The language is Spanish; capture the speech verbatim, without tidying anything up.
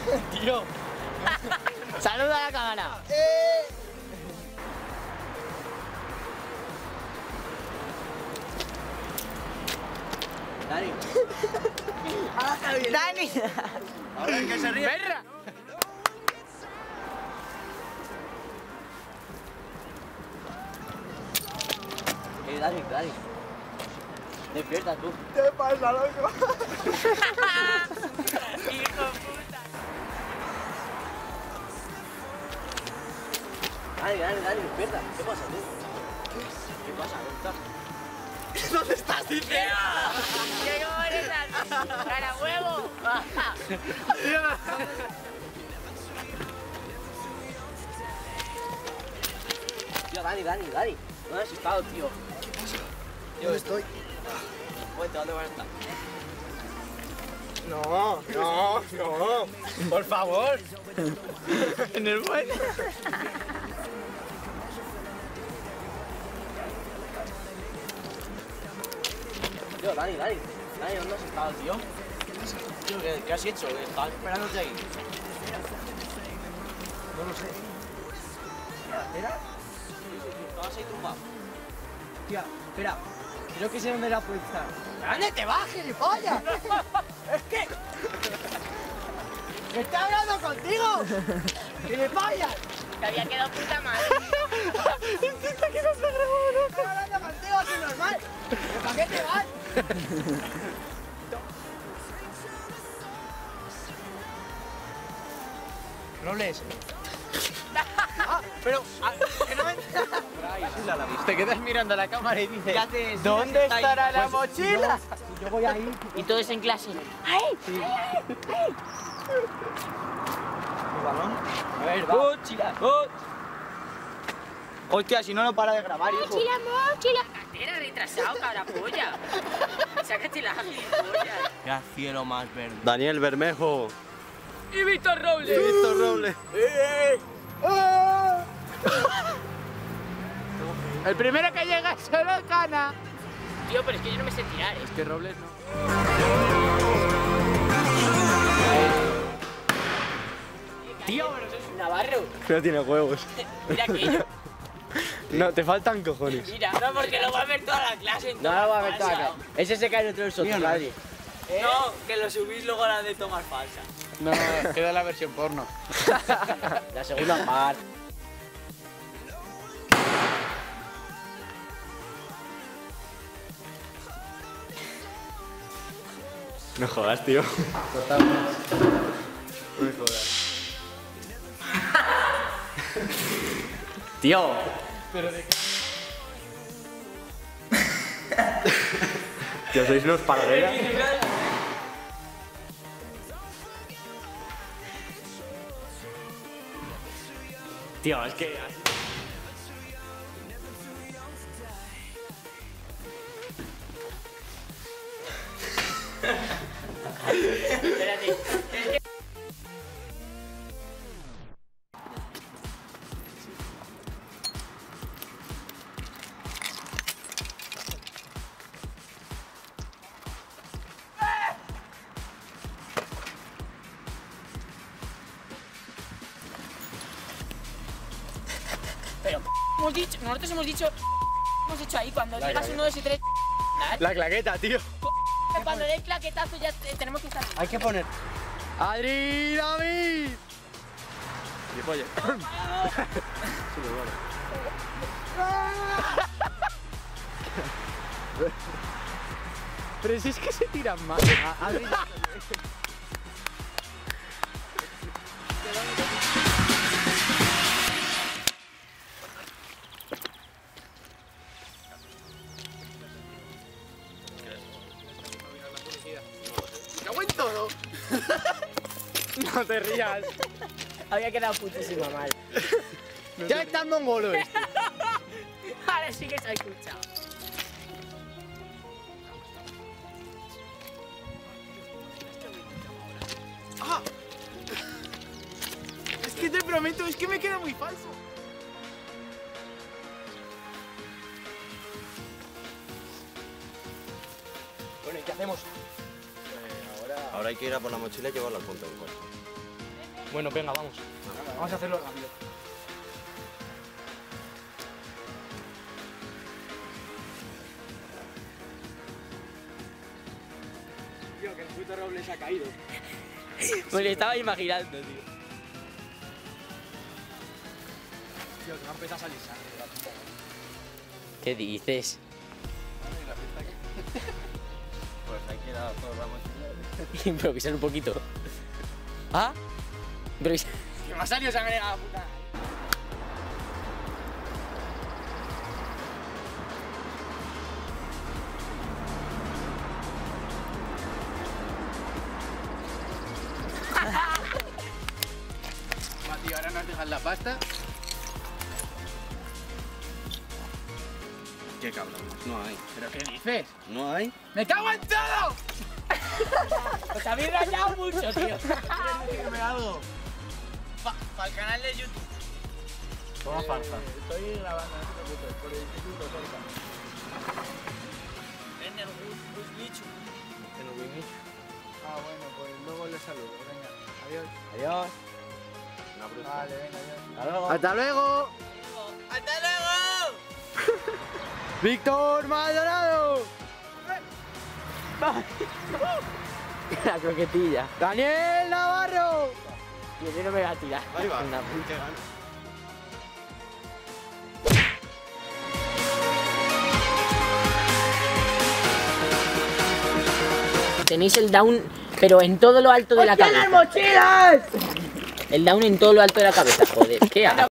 Tío. Saluda a la cámara. Eh. Dani. Dani. Ahora es que se ríe. Perra. Eh, Dani, Dani. Despierta tú. ¿Qué pasa, loco? Hijo puta. Dani, Dani, Dani, despierta. ¿Qué pasa, tú? ¿Qué pasa? ¿Dónde estás? ¿Dónde estás, tío? ¿Qué cómo eres así? ¡Cara huevo! Tío, Dani, Dani, Dani. ¿Dónde has estado, tío? ¿Dónde estoy? Cuenta, ¿dónde vas a estar? No, no, no. Por favor. En el buen. Tío, Dani, Dani. Dani, ¿dónde has estado, tío? Tío, ¿qué, qué has hecho? ¿Estabas esperándote ahí? No lo sé. ¿Era? ¿Estabas ahí tumbado? Tía, espera. Creo que sé dónde la puedes estar. ¿Dónde te vas, gilipollas? Es que... ¡Estoy hablando contigo! ¡Gilipollas! Te había quedado puta madre. Intenta que no se grabó, ¿no? Estoy hablando contigo, así normal. ¿Pero para qué te vas? Robles. Ah, pero... ah, que no me... Te quedas mirando a la cámara y dices, ¿Qué haces? ¿dónde Está ahí. estará la Pues, mochila? Si yo voy ahí... Y todos en clase. ¡Ay! Sí. ¿El balón? A ver, va. ¡Mochila! ¡Oh! Hostia, si no, no para de grabar, hijo. ¡Mochila, mochila! Cartera, retrasado, cara polla. Sácate la gilipollas. Qué cielo más verde. Daniel Bermejo. ¡Y Víctor Robles! Víctor Robles. El primero que llega es solo gana. Tío, pero es que yo no me sé tirar, ¿eh? Que Robles no. Tío, pero soy un navarro. No tiene huevos. Mira aquello. No, te faltan cojones. Mira, no, porque lo va a ver toda la clase. No, no va a ver toda la cara. Ese se cae en otro del socio, Dani. No, que lo subís luego a la de tomar falsa. No, queda la versión porno. La segunda parte. No jodas, tío. Totalmente. No me jodas. Tío. Pero de qué. Tío, sois unos parguelas. Tío, es que... Espérate. Es que... Pero hemos dicho, nosotros hemos dicho, hemos dicho ahí cuando digas uno, dos y tres. La claqueta, tío. Cuando dé el claquetazo ya te- tenemos que estar. Hay que poner. ¡Adri David! Y oye. Pero si es que se tiran más. A- Adri- ¡Me cago en todo! No te rías. Había quedado putísima mal. Ya está el mongolo este. Ahora sí que se ha escuchado. ¡Ah! Es que te prometo, es que me queda muy falso. Bueno, ¿y qué hacemos? Ahora hay que ir a por la mochila y llevarla al punto del coche. Bueno, venga, vamos. Vamos a hacerlo rápido. Tío, que el puto roble se ha caído. Me lo estaba imaginando, tío. Tío, que me ha empezado a salir sangre de la puta. ¿Qué dices? Pues hay que dar todo, vamos. Improvisar un poquito. ¿Ah? Improvisar. Que me ha salido sangre de la puta. Va, tío, ahora nos dejan la pasta. Qué cabrón, no hay. ¿Pero qué dices? No hay. ¡Me cago en todo! Os habéis rayado mucho, tío. Dime algo. Para el canal de YouTube. Toma farsa. Estoy grabando, no te preocupes, por el instituto cerca. En el Wismichu. En el Wismichu. Ah, bueno, pues luego le saludo. Venga, adiós. Adiós. Vale, venga, adiós. Hasta luego. ¡Hasta luego! ¡Hasta luego! ¡Víctor Maldonado! La croquetilla. ¡Daniel Navarro! Yo no me voy a tirar. Ahí va. Anda, Qué gana. Tenéis el down, pero en todo lo alto de la cabeza. mochilas! El down en todo lo alto de la cabeza, joder. ¿Qué hago?